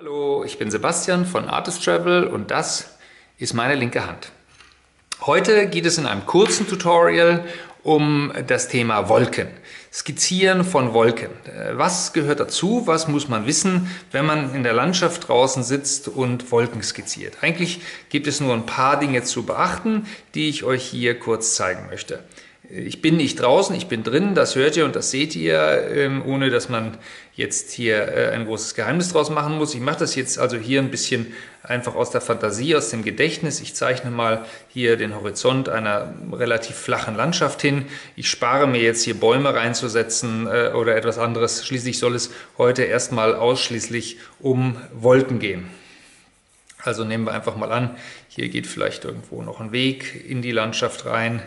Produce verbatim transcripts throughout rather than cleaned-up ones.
Hallo, ich bin Sebastian von Artist Travel und das ist meine linke Hand. Heute geht es in einem kurzen Tutorial um das Thema Wolken. Skizzieren von Wolken. Was gehört dazu? Was muss man wissen, wenn man in der Landschaft draußen sitzt und Wolken skizziert? Eigentlich gibt es nur ein paar Dinge zu beachten, die ich euch hier kurz zeigen möchte. Ich bin nicht draußen, ich bin drin, das hört ihr und das seht ihr, ohne dass man jetzt hier ein großes Geheimnis draus machen muss. Ich mache das jetzt also hier ein bisschen einfach aus der Fantasie, aus dem Gedächtnis. Ich zeichne mal hier den Horizont einer relativ flachen Landschaft hin. Ich spare mir jetzt hier Bäume reinzusetzen oder etwas anderes. Schließlich soll es heute erstmal ausschließlich um Wolken gehen. Also nehmen wir einfach mal an, hier geht vielleicht irgendwo noch ein Weg in die Landschaft rein.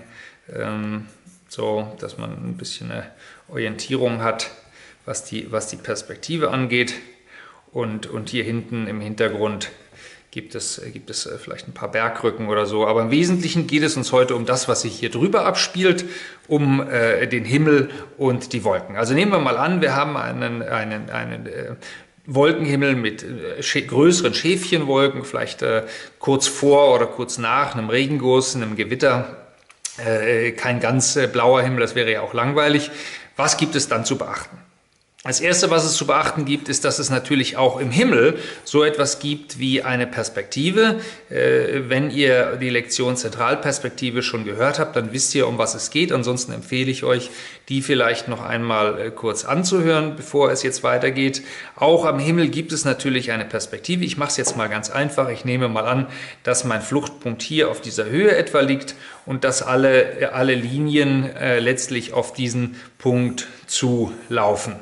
So, dass man ein bisschen eine Orientierung hat, was die, was die Perspektive angeht. Und, und hier hinten im Hintergrund gibt es, gibt es vielleicht ein paar Bergrücken oder so. Aber im Wesentlichen geht es uns heute um das, was sich hier drüber abspielt, um äh, den Himmel und die Wolken. Also nehmen wir mal an, wir haben einen, einen, einen äh, Wolkenhimmel mit äh, größeren Schäfchenwolken, vielleicht äh, kurz vor oder kurz nach einem Regenguss, einem Gewitter. Äh, kein ganz äh, blauer Himmel, das wäre ja auch langweilig. Was gibt es dann zu beachten? Das Erste, was es zu beachten gibt, ist, dass es natürlich auch im Himmel so etwas gibt wie eine Perspektive. Äh, wenn ihr die Lektion Zentralperspektive schon gehört habt, dann wisst ihr, um was es geht. Ansonsten empfehle ich euch, die vielleicht noch einmal äh, kurz anzuhören, bevor es jetzt weitergeht. Auch am Himmel gibt es natürlich eine Perspektive. Ich mache es jetzt mal ganz einfach. Ich nehme mal an, dass mein Fluchtpunkt hier auf dieser Höhe etwa liegt und dass alle, alle Linien äh, letztlich auf diesen Punkt zulaufen.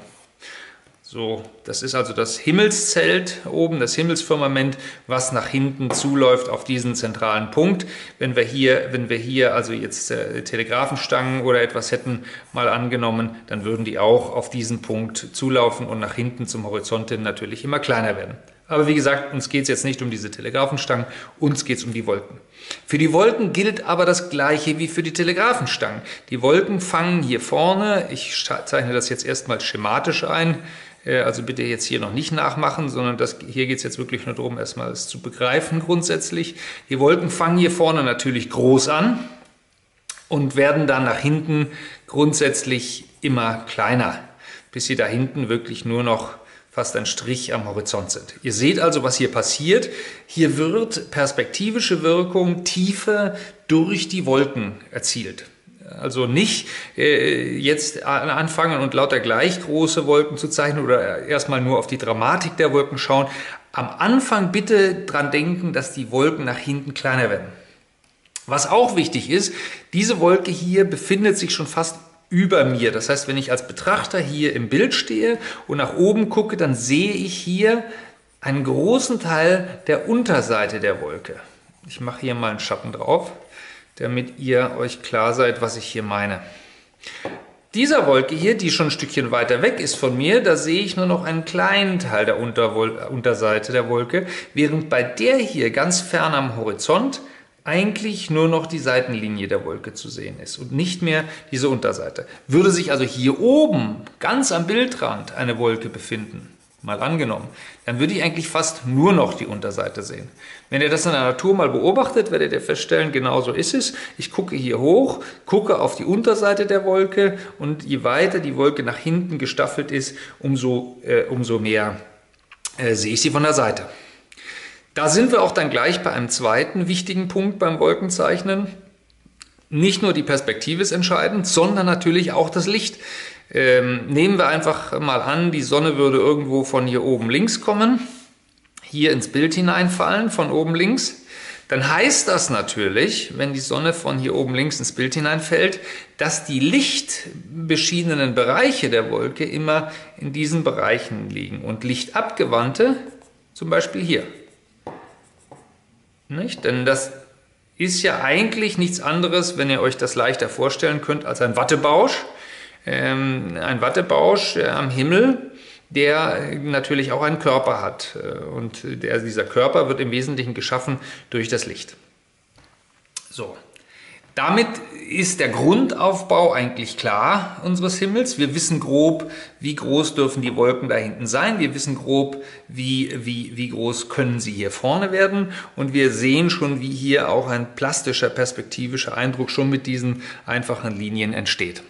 So, das ist also das Himmelszelt oben, das Himmelsfirmament, was nach hinten zuläuft auf diesen zentralen Punkt. Wenn wir hier, wenn wir hier also jetzt äh, Telegrafenstangen oder etwas hätten mal angenommen, dann würden die auch auf diesen Punkt zulaufen und nach hinten zum Horizont hin natürlich immer kleiner werden. Aber wie gesagt, uns geht es jetzt nicht um diese Telegrafenstangen, uns geht es um die Wolken. Für die Wolken gilt aber das Gleiche wie für die Telegrafenstangen. Die Wolken fangen hier vorne, ich zeichne das jetzt erstmal schematisch ein, also bitte jetzt hier noch nicht nachmachen, sondern das, hier geht es jetzt wirklich nur darum, erstmal es zu begreifen grundsätzlich. Die Wolken fangen hier vorne natürlich groß an und werden dann nach hinten grundsätzlich immer kleiner, bis sie da hinten wirklich nur noch fast ein Strich am Horizont sind. Ihr seht also, was hier passiert. Hier wird perspektivische Wirkung, Tiefe durch die Wolken erzielt. Also nicht äh, jetzt anfangen und lauter gleich große Wolken zu zeichnen oder erstmal nur auf die Dramatik der Wolken schauen. Am Anfang bitte dran denken, dass die Wolken nach hinten kleiner werden. Was auch wichtig ist, diese Wolke hier befindet sich schon fast über mir. Das heißt, wenn ich als Betrachter hier im Bild stehe und nach oben gucke, dann sehe ich hier einen großen Teil der Unterseite der Wolke. Ich mache hier mal einen Schatten drauf, damit ihr euch klar seid, was ich hier meine. Dieser Wolke hier, die schon ein Stückchen weiter weg ist von mir, da sehe ich nur noch einen kleinen Teil der Unterwol- Unterseite der Wolke, während bei der hier ganz fern am Horizont eigentlich nur noch die Seitenlinie der Wolke zu sehen ist und nicht mehr diese Unterseite. Würde sich also hier oben, ganz am Bildrand, eine Wolke befinden, mal angenommen, dann würde ich eigentlich fast nur noch die Unterseite sehen. Wenn ihr das in der Natur mal beobachtet, werdet ihr feststellen, genau so ist es. Ich gucke hier hoch, gucke auf die Unterseite der Wolke und je weiter die Wolke nach hinten gestaffelt ist, umso, äh, umso mehr äh, sehe ich sie von der Seite. Da sind wir auch dann gleich bei einem zweiten wichtigen Punkt beim Wolkenzeichnen. Nicht nur die Perspektive ist entscheidend, sondern natürlich auch das Licht. Ähm, nehmen wir einfach mal an, die Sonne würde irgendwo von hier oben links kommen, hier ins Bild hineinfallen, von oben links. Dann heißt das natürlich, wenn die Sonne von hier oben links ins Bild hineinfällt, dass die lichtbeschienenen Bereiche der Wolke immer in diesen Bereichen liegen und lichtabgewandte zum Beispiel hier. Nicht? Denn das ist ja eigentlich nichts anderes, wenn ihr euch das leichter vorstellen könnt, als ein Wattebausch. Ähm, ein Wattebausch äh, am Himmel, der natürlich auch einen Körper hat. Und der, dieser Körper wird im Wesentlichen geschaffen durch das Licht. So. Damit ist der Grundaufbau eigentlich klar unseres Himmels. Wir wissen grob, wie groß dürfen die Wolken da hinten sein. Wir wissen grob, wie, wie, wie groß können sie hier vorne werden. Und wir sehen schon, wie hier auch ein plastischer, perspektivischer Eindruck schon mit diesen einfachen Linien entsteht.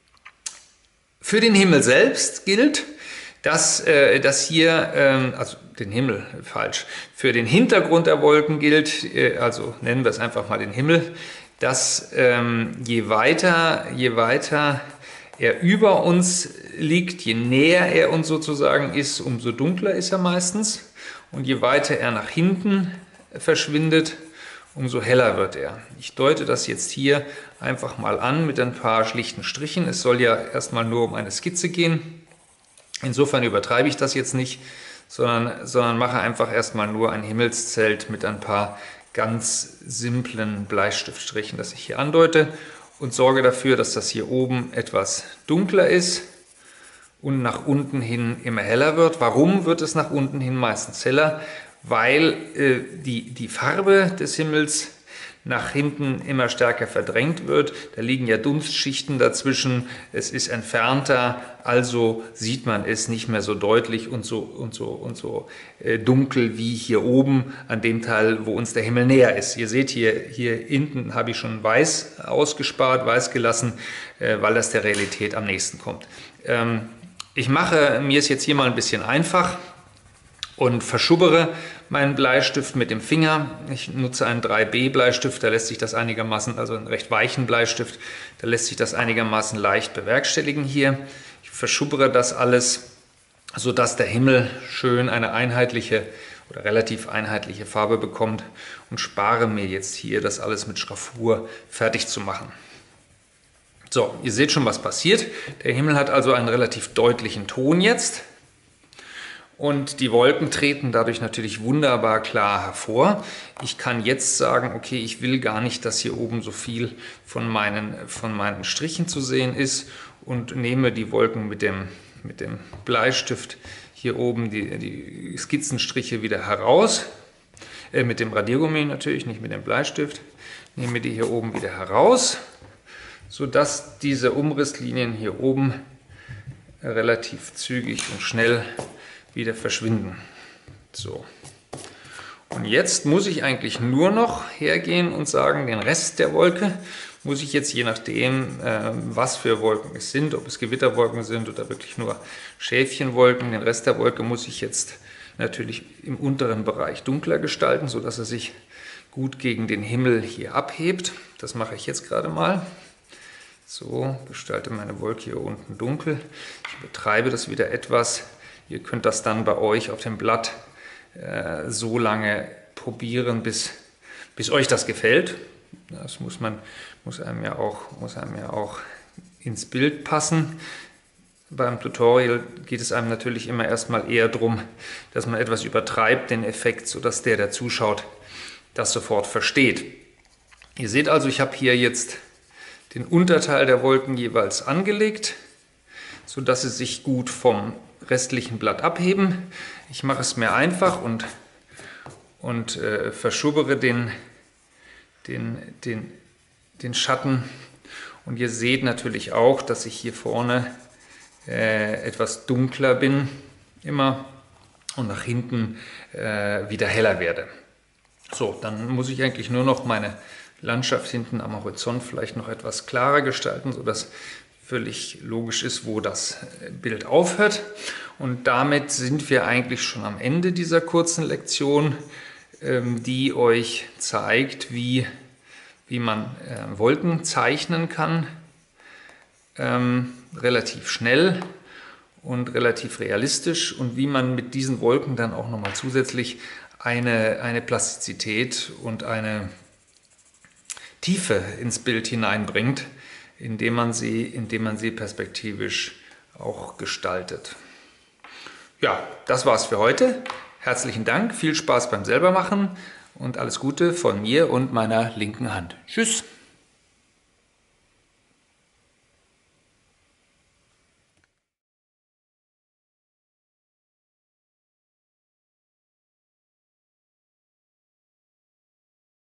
Für den Himmel selbst gilt, dass, äh, dass hier, ähm, also den Himmel, falsch, für den Hintergrund der Wolken gilt, äh, also nennen wir es einfach mal den Himmel, dass ähm, je weiter, je weiter er über uns liegt, je näher er uns sozusagen ist, umso dunkler ist er meistens. Und je weiter er nach hinten verschwindet, umso heller wird er. Ich deute das jetzt hier einfach mal an mit ein paar schlichten Strichen. Es soll ja erstmal nur um eine Skizze gehen. Insofern übertreibe ich das jetzt nicht, sondern, sondern mache einfach erstmal nur ein Himmelszelt mit ein paar ganz simplen Bleistiftstrichen, das ich hier andeute, und sorge dafür, dass das hier oben etwas dunkler ist und nach unten hin immer heller wird. Warum wird es nach unten hin meistens heller? Weil äh, die, die Farbe des Himmels nach hinten immer stärker verdrängt wird. Da liegen ja Dunstschichten dazwischen, es ist entfernter, also sieht man es nicht mehr so deutlich und so, und so, und so äh, dunkel wie hier oben an dem Teil, wo uns der Himmel näher ist. Ihr seht hier, hier hinten habe ich schon weiß ausgespart, weiß gelassen, äh, weil das der Realität am nächsten kommt. Ähm, ich mache mir es jetzt hier mal ein bisschen einfach und verschubbere meinen Bleistift mit dem Finger. Ich nutze einen drei B Bleistift, da lässt sich das einigermaßen, also einen recht weichen Bleistift, da lässt sich das einigermaßen leicht bewerkstelligen hier. Ich verschubbere das alles, sodass der Himmel schön eine einheitliche oder relativ einheitliche Farbe bekommt und spare mir jetzt hier, das alles mit Schraffur fertig zu machen. So, ihr seht schon, was passiert. Der Himmel hat also einen relativ deutlichen Ton jetzt. Und die Wolken treten dadurch natürlich wunderbar klar hervor. Ich kann jetzt sagen, okay, ich will gar nicht, dass hier oben so viel von meinen, von meinen Strichen zu sehen ist und nehme die Wolken mit dem, mit dem Bleistift hier oben, die, die Skizzenstriche wieder heraus. Äh, mit dem Radiergummi natürlich, nicht mit dem Bleistift. Nehme die hier oben wieder heraus, sodass diese Umrisslinien hier oben relativ zügig und schnell wieder verschwinden. So. Und jetzt muss ich eigentlich nur noch hergehen und sagen, den Rest der Wolke muss ich jetzt, je nachdem, äh, was für Wolken es sind, ob es Gewitterwolken sind oder wirklich nur Schäfchenwolken, den Rest der Wolke muss ich jetzt natürlich im unteren Bereich dunkler gestalten, sodass er sich gut gegen den Himmel hier abhebt. Das mache ich jetzt gerade mal. So, gestalte meine Wolke hier unten dunkel. Ich betreibe das wieder etwas. Ihr könnt das dann bei euch auf dem Blatt äh, so lange probieren, bis, bis euch das gefällt. Das muss, man, muss, einem ja auch, muss einem ja auch ins Bild passen. Beim Tutorial geht es einem natürlich immer erstmal eher darum, dass man etwas übertreibt, den Effekt, sodass der, der zuschaut, das sofort versteht. Ihr seht also, ich habe hier jetzt den Unterteil der Wolken jeweils angelegt, sodass sie sich gut vom restlichen Blatt abheben. Ich mache es mir einfach und, und äh, verschubbere den, den, den, den Schatten. Und ihr seht natürlich auch, dass ich hier vorne äh, etwas dunkler bin immer und nach hinten äh, wieder heller werde. So, dann muss ich eigentlich nur noch meine Landschaft hinten am Horizont vielleicht noch etwas klarer gestalten, sodass völlig logisch ist, wo das Bild aufhört. Und damit sind wir eigentlich schon am Ende dieser kurzen Lektion, die euch zeigt, wie, wie man Wolken zeichnen kann, ähm, relativ schnell und relativ realistisch, und wie man mit diesen Wolken dann auch nochmal zusätzlich eine, eine Plastizität und eine Tiefe ins Bild hineinbringt, indem man sie, indem man sie perspektivisch auch gestaltet. Ja, das war's für heute. Herzlichen Dank, viel Spaß beim Selbermachen und alles Gute von mir und meiner linken Hand. Tschüss!